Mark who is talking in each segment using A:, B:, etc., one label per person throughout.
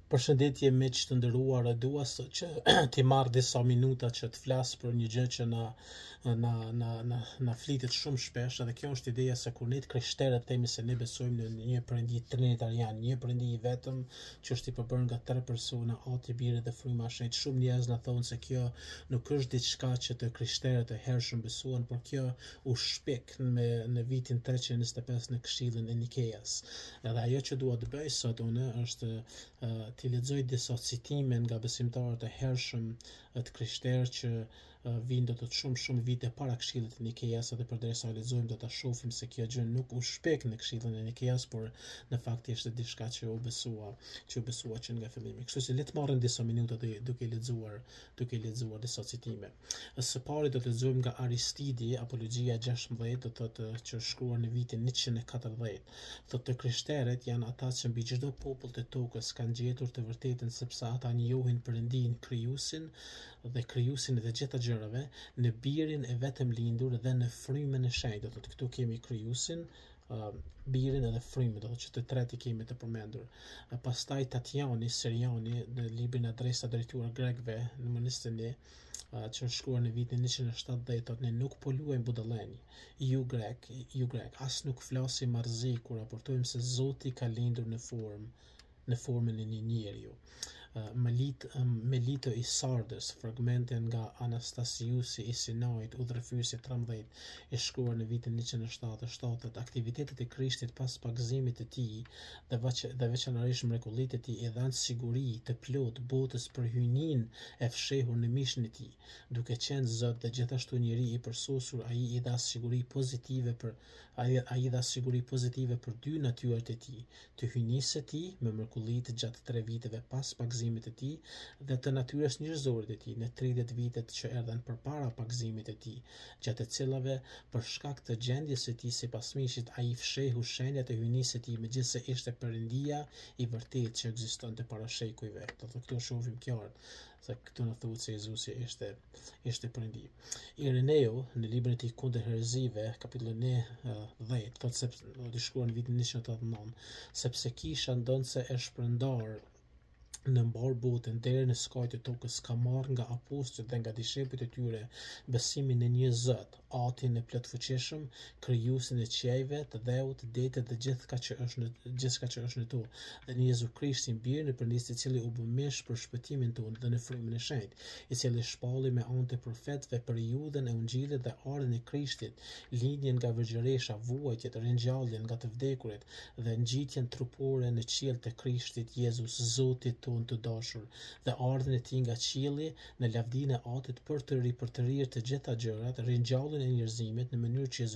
A: Përshëndetje miq të nderuar, dua që ti marr disa minuta që të flas për një gjë që na flitet shumë shpesh, edhe kjo është ideja se kur ne krishterët themi se ne besojmë në një perëndi trinitarian, një perëndi i vetëm që është i përbërë nga 3 persona, Ati, Biri dhe Fryma e Shenjtë. Shumë njerëz na thonë se kjo nuk është diçka që të krishterët e hershëm besuan, por kjo u shpik në vitin 325 në Këshillin e Nikeas. Edhe ajo që dua të bëj sot unë është t'i lexoj disa citime nga besimtarët e hershëm të krishterë që vinë do të shumë vite para Këshillit të Nikeas, edhe përderisa lexojmë do ta shohim se kjo gjë nuk u shpek në Këshillin e Nikeas, por në fakt ishte diçka që u besua që nga fillimi. Kështu që le të marrim disa minuta duke lexuar disa citime. Së pari do të lexojmë nga Aristidi, Apologjia 16, do thotë që është shkruar në vitin 140. Thotë të krishterët janë ata që mbi çdo popull të tokës kanë gjetur të vërtetën, sepse ata njohin Perëndin krijuesin dhe krijuesin e të gjitha gjërave, në Birin e vetëm lindur dhe në Frymën e Shenjtë. Do thotë këtu kemi krijuesin, Birin edhe Frymën, do thotë që të tretë i kemi të përmendur. Pastaj Tatiani Seriani në librin Adresa drejtuar grekëve në Monisteni, që është shkruar në vitin 170, thotë ne nuk po luajmë budallënj, ju grek, as nuk flasim marrëzi kur raportojmë se Zoti ka lindur në formën e një njeriu. Melito i Sardes, fragmente nga Anastasiusi i Sinait, udhërfyesi 13, i shkruar në vitin 177, aktivitetet e Krishtit pas pagëzimit të tij dhe veçanërisht mrekullitë e tij i dhanë siguri të plot botës për hyjnin e fshehur në mishin e tij. Duke qenë Zot dhe gjithashtu njeri i përsosur, ai i dha siguri pozitive për dy natyrat e tij, të hyjnisë së tij me mrekullitë gjatë 3 viteve pas pagëzimit të tij dhe të natyrës njerëzore të tij në 30 vitet që erdhen përpara pagëzimit të tij, gjatë të cilave për shkak të gjendjes së tij sipas mishit ai fshehu shenjat e hyjnisë së tij, megjithse ishte Perëndia i vërtetë që ekzistonte para shekujve. Do të këtu shohim qartë se këtu na thuhet se Jezusi ishte Perëndi. Ireneu në librin e tij Kundër herezive, kapitullin 10, thotë se do të shkruar në vitin 189, sepse kisha ndonse e shpërndar në mbar botën deri në skajt e tokës, ka marrë nga apostujt dhe nga dishepujt e tyre besimin në një Zot, Atin e plotfuqishëm, krijuesin e qiejve, të dheut, detet dhe gjithçka që është në to, dhe në Jezu Krishtin, Birin e Perëndisë, i cili u bë mish për shpëtimin tonë, dhe në Frymën e Shenjtë, i cili shpalli me anë të profetëve periudhën e Ungjillit dhe ardhen e Krishtit, lindjen nga Virgjëresha, vuajtjet, ringjalljen nga të vdekurit dhe ngjitjen trupore në qiell të Krishtit Jezus, Zoti tonë të dashur, dhe ardhen e tij nga qielli në lavdinë e Atit për të rirë të gjitha gjërat, ringjalljen e njerëzimit në mënyrë që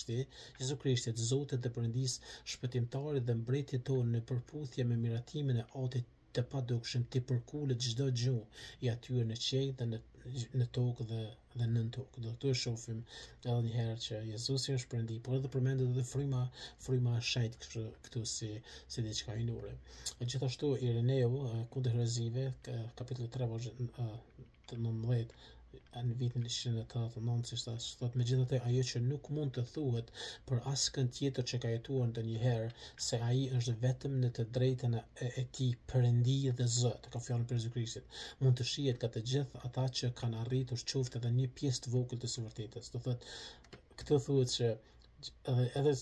A: Jezu Krishti, Zoti dhe Perëndisë, shpëtimtari dhe mbreti tonë, në përputhje me miratimin e Atit të padukshëm, të përkullet çdo gjuhë i atyre në qiell dhe në tokë dhe nën tokë. Do të shohim edhe një herë që Jezusi është Perëndi, por edhe përmendet edhe fryma e shenjtë këtu si diçka inore. Gjithashtu Ireneu kundër herezive, kapitulli 3 të 19, në vitin 189, si thotë, megjithatë ajo që nuk mund të thuhet për askën tjetër që ka jetuar ndonjëherë, se ai është vetëm në të drejtën e tij Perëndi dhe Zot, ka fjalën për Jezu Krishtin, mund të shihet nga të gjithë ata që kanë arritur qoftë edhe një pjesë të vogël të së vërtetës. Do thotë, këtu thuhet se edhe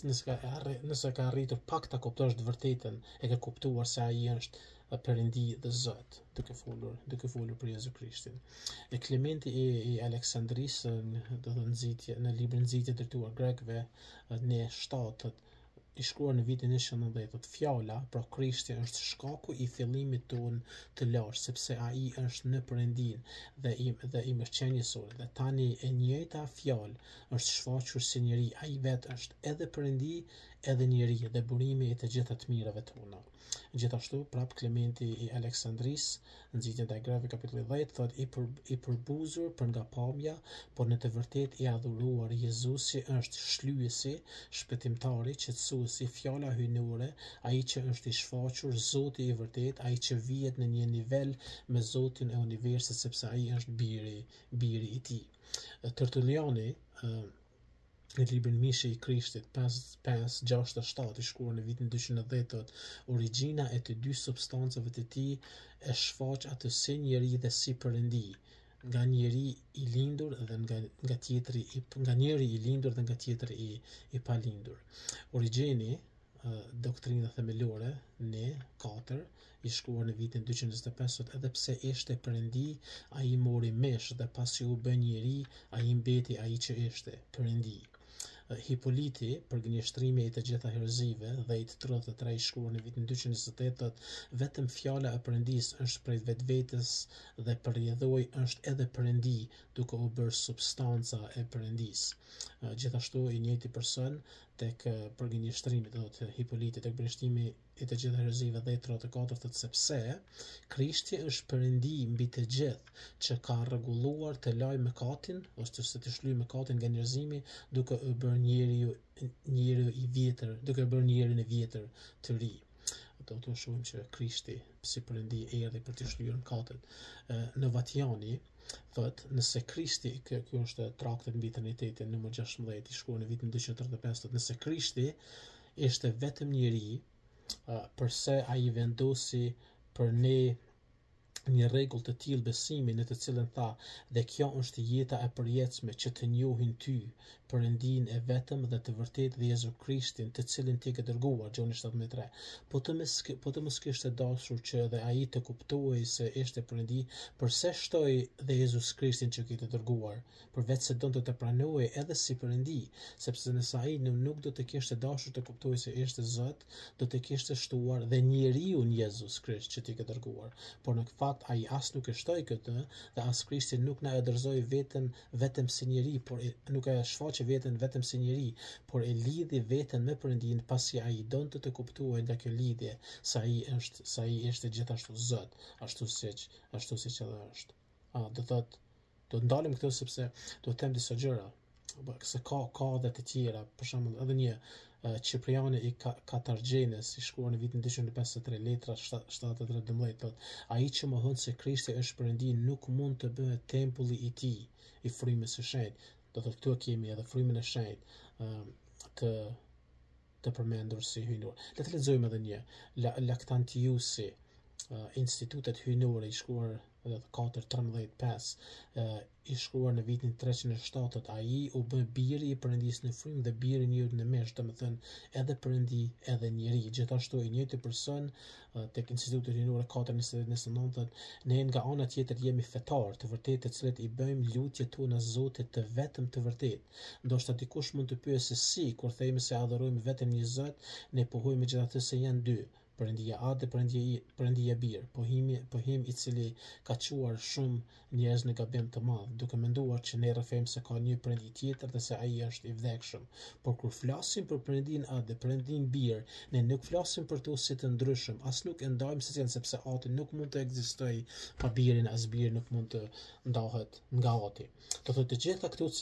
A: nëse ka arritur pak ta kuptosh të vërtetën, e ka kuptuar se ai është Perëndi dhe Zot, duke folur për Jezu Krishtin. E Klementi i Aleksandrisë, do të nxitje në librin Nxitje drejtuar grekëve në 7, i shkruar në vitin 190, fjala pra Krishti është shkaku i fillimit tonë të lashtë, sepse ai është në Perëndin dhe i mëshqenjësor, dhe tani e njëjta fjalë është shfaqur si njeri, ai vetë është edhe Perëndi edhe njeri dhe burimi i të gjitha të mirave tona. Gjithashtu prap Klementi i Aleksandrisë, Nxitje ndaj grekëve kapitulli 10, thotë i përbuzur për nga pamja, por në të vërtetë i adhuruar, Jezusi është shlyesi, shpëtimtari, qetësuesi, fjala hyjnore, ai që është i shfaqur, Zoti i vërtet, ai që vihet në një nivel me Zotin e universit, sepse ai është biri i tij. Tertulliani Në librin Mishi i Krishtit 5:6-7 i shkruar në vitin 210 thotë: Origjina e të dy substancave të tij e shfaq atë si njeri dhe si perëndi, nga njeri i lindur dhe nga tjetri nga njeri i lindur dhe nga tjetri i palindur. Origjini, doktrina themelore në 4 i shkruar në vitin 225 thotë: edhe pse ishte perëndi, ai mori mesh dhe pasi u bë njeri, ai mbeti ai që ishte perëndi. Hipoliti, për gënjeshtrimi i të gjitha herëzive, dhe i të 33 i shkruar në vitin 228 thotë: vetëm fjala e Perëndisë është prej vetvetes dhe përjedhoi është edhe Perëndi, duke u bërë substanca e Perëndisë. Gjithashtu i njëjti person tek përgënjeshtrimi thotë Hipoliti tek gënjeshtimi i të gjitha herëzive dhe i 34 thotë: sepse Krishti është Perëndi mbi të gjithë, që ka rregulluar të lajë mëkatin ose të shlyjë mëkatin nga njerëzimi, duke e bërë njeriu i vjetër, duke e bërë njerin e vjetër të ri. Do të shohim që Krishti si Perëndi erdhi për të shlyer mëkatet. Në Vatiani thot, nëse Krishti, ky është traktat mbi Trinitetin numër 16 i shkruar në vitin 235 thot, nëse Krishti ishte vetëm njeri, përse ai vendosi për ne një rregull të tillë besimi në të cilën tha: dhe kjo është jeta e përjetshme, që të njohin ty, Perëndin e vetëm dhe të vërtetë dhe Jezu Krishtin, të cilin ti ke dërguar, Gjoni 17:3. Po të mos kishte dashur që edhe ai të kuptojë se ishte Perëndi, përse shtoi dhe Jezus Krishtin që kishte dërguar, përveç se donte të pranojë edhe si Perëndi, sepse nëse ai nuk do të kishte dashur të kuptojë se ishte Zot, do të kishte shtuar dhe njeriu Jezus Krisht që ti ke dërguar. Por në fakt ai as nuk e shtoi këtë, dhe as Krishti nuk na e dorëzoi veten vetëm si njeri, por nuk e shfaqi veten vetëm si njeri, por e lidhi veten me Perëndin, pasi ai donte të kuptuaj nga kjo lidhje se ai ishte gjithashtu Zot, ashtu siç edhe është. Do të ndalim këtu sepse do të them disa gjëra, se ka edhe të tjera, për shembull edhe një Cipriani i Katargjenes i shkruar në vitin 253 letra 73-12 thotë: ai që mohon se Krishti është Perëndi nuk mund të bëhet tempulli i tij, i frymës së shenjtë. Do të këtu kemi edhe frymën e shenjtë të përmendur si hynor. Le të lexojmë edhe një Lactantiusi, institutet hynore i shkruar 4:13-5 i shkruar në vitin 307, ai u bë biri i Perëndisë në frymë dhe biri i njeriut në mesh, domethënë edhe Perëndi edhe njeri. Gjithashtu i njëjti person tek institutet hynore 4:29 ne nga ana tjetër jemi fetar të vërtetë, të cilët i bëjmë lutjet tona Zotit të vetëm të vërtetë. Ndoshta dikush mund të pyesë se si, kur themi se adhurojmë vetëm një Zot, ne pohojmë megjithatë se janë dy, Perëndia A dhe Perëndia Bir, pohim i cili ka çuar shumë njerëz në gabim të madh, duke menduar që ne rrëfejmë se ka një Perëndi tjetër dhe se ai është i vdekshëm. Por kur flasim për Perëndin A dhe Perëndin Bir, ne nuk flasim për to si të ndryshëm, as nuk e ndajmë se janë, sepse Ati nuk mund të ekzistojë pa Birin, as Biri nuk mund të ndahet nga Ati. Do thotë të gjitha këto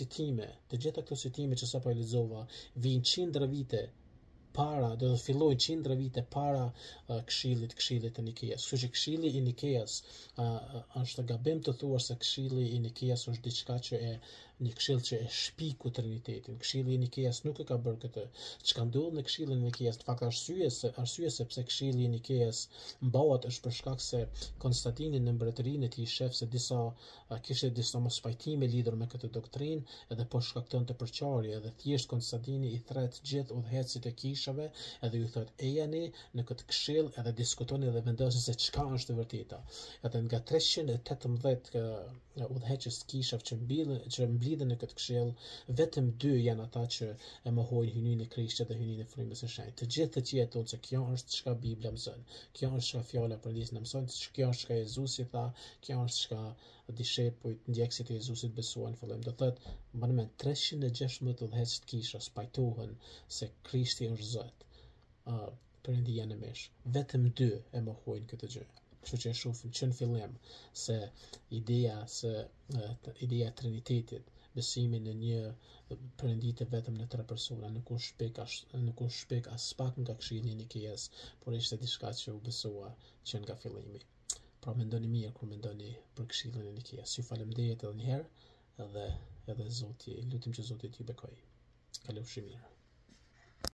A: citime që sapo e lexova vijnë qindra vite para, do të fillojnë qindra vite para këshillit të Nikeas. Kështu që këshilli i Nikeas është gabim të thuar se këshilli i Nikeas është diçka që një këshill që e shpiku Trinitetin. Këshilli i Nikeas nuk e ka bërë këtë. Çka ndodh në këshillin e Nikeas, në fakt arsye sepse këshilli i Nikeas mbahet është për shkak se Konstantini në mbretërinë e tij shef se kishte disa mospajtime lidhur me këtë doktrinë, edhe po shkaktonte përçarje, edhe thjesht Konstantini i thret gjithë udhëheqësit e kishave, edhe ju thot ejani në këtë këshill edhe diskutoni dhe vendosni se çka është e vërteta. Edhe nga 318 udhëheqës kishave që mblidhen në këtë këshill, vetëm 2 janë ata që e mohojnë hyjnin e Krishtit dhe hyjnin e frymës së shenjtë. Të gjithë të tjerë thonë se kjo është çka Bibla mëson, kjo është çka fjala e Perëndisë na mëson, kjo është çka Jezusi tha, kjo është çka dishepujt, ndjekësit e Jezusit besuan fillim. Do thotë, mbani mend, 316 udhëheqës të kishës pajtohen se Krishti është Zot. Perëndia në mesh. Vetëm 2 e mohojnë këtë gjë. Kështu që e shohim që në fillim se ideja e Trinitetit, besimi në një Perëndi të vetëm në 3 persona, nuk u shpik as pak nga këshilli i Nikeas, por ishte diçka që u besua që nga fillimi. Pra mendoni mirë kur mendoni për këshillin e Nikeas. Ju falenderoj edhe një herë, edhe Zoti, lutem që Zoti t'ju bekojë. Kalofshi mirë.